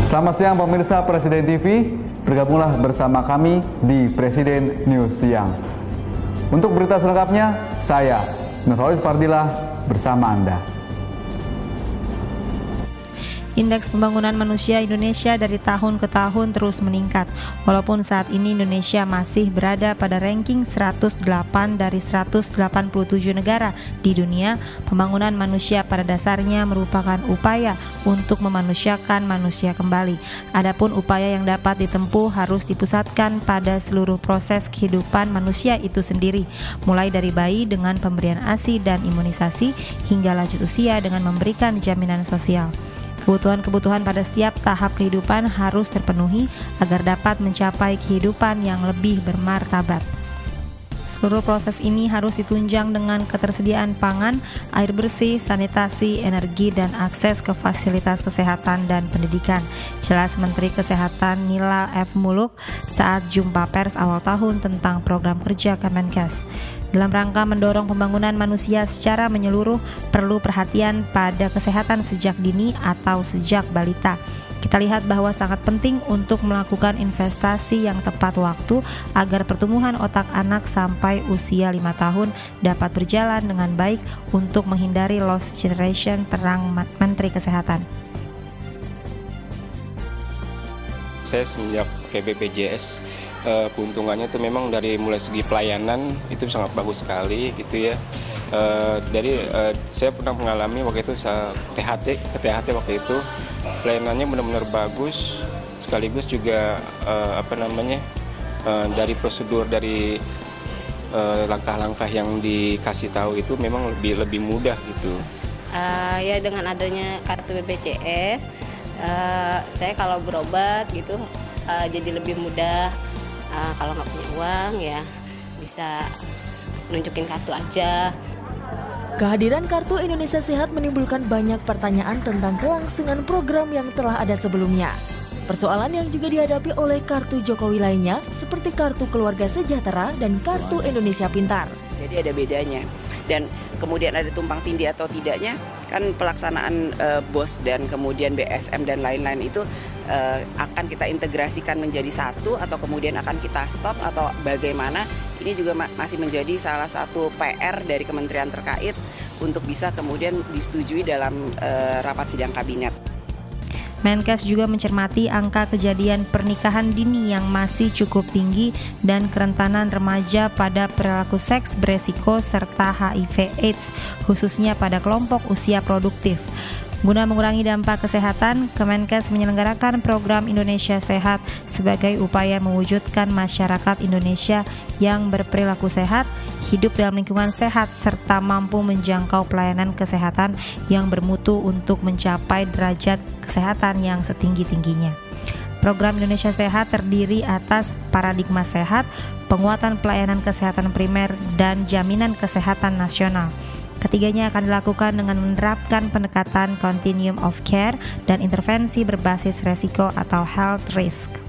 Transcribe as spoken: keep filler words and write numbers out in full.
Selamat siang pemirsa Presiden T V, bergabunglah bersama kami di Presiden News Siang. Untuk berita selengkapnya, saya Nurholis Fardilah bersama Anda. Indeks pembangunan manusia Indonesia dari tahun ke tahun terus meningkat. Walaupun saat ini Indonesia masih berada pada ranking seratus delapan dari seratus delapan puluh tujuh negara di dunia, pembangunan manusia pada dasarnya merupakan upaya untuk memanusiakan manusia kembali. Adapun upaya yang dapat ditempuh harus dipusatkan pada seluruh proses kehidupan manusia itu sendiri, mulai dari bayi dengan pemberian A S I dan imunisasi hingga lanjut usia dengan memberikan jaminan sosial. Kebutuhan-kebutuhan pada setiap tahap kehidupan harus terpenuhi agar dapat mencapai kehidupan yang lebih bermartabat. Seluruh proses ini harus ditunjang dengan ketersediaan pangan, air bersih, sanitasi, energi, dan akses ke fasilitas kesehatan dan pendidikan. Jelas Menteri Kesehatan Nila F. Muluk saat jumpa pers awal tahun tentang program kerja Kemenkes. Dalam rangka mendorong pembangunan manusia secara menyeluruh, perlu perhatian pada kesehatan sejak dini atau sejak balita. Kita lihat bahwa sangat penting untuk melakukan investasi yang tepat waktu agar pertumbuhan otak anak sampai usia lima tahun dapat berjalan dengan baik untuk menghindari lost generation, terang Menteri Kesehatan. Saya semenjak pakai B P J S, uh, keuntungannya itu memang dari mulai segi pelayanan itu sangat bagus sekali gitu ya. Uh, dari uh, saya pernah mengalami waktu itu saya T H T, ke T H T waktu itu pelayanannya benar-benar bagus, sekaligus juga uh, apa namanya uh, dari prosedur dari uh, langkah-langkah yang dikasih tahu itu memang lebih lebih mudah gitu. Uh, ya dengan adanya kartu B P J S. Uh, saya kalau berobat gitu uh, jadi lebih mudah. Uh, kalau nggak punya uang ya bisa nunjukin kartu aja. Kehadiran Kartu Indonesia Sehat menimbulkan banyak pertanyaan tentang kelangsungan program yang telah ada sebelumnya. Persoalan yang juga dihadapi oleh kartu Jokowi lainnya seperti Kartu Keluarga Sejahtera dan Kartu Indonesia Pintar. Jadi ada bedanya. Dan kemudian ada tumpang tindih atau tidaknya, kan pelaksanaan uh, B O S dan kemudian B S M dan lain-lain itu uh, akan kita integrasikan menjadi satu atau kemudian akan kita stop atau bagaimana. Ini juga ma- masih menjadi salah satu P R dari kementerian terkait untuk bisa kemudian disetujui dalam uh, rapat sidang kabinet. Menkes juga mencermati angka kejadian pernikahan dini yang masih cukup tinggi dan kerentanan remaja pada perilaku seks beresiko serta H I V AIDS, khususnya pada kelompok usia produktif. Guna mengurangi dampak kesehatan, Kemenkes menyelenggarakan program Indonesia Sehat sebagai upaya mewujudkan masyarakat Indonesia yang berperilaku sehat, hidup dalam lingkungan sehat, serta mampu menjangkau pelayanan kesehatan yang bermutu untuk mencapai derajat kesehatan yang setinggi-tingginya. Program Indonesia Sehat terdiri atas paradigma sehat, penguatan pelayanan kesehatan primer, dan jaminan kesehatan nasional. Ketiganya akan dilakukan dengan menerapkan pendekatan continuum of care dan intervensi berbasis resiko atau health risk.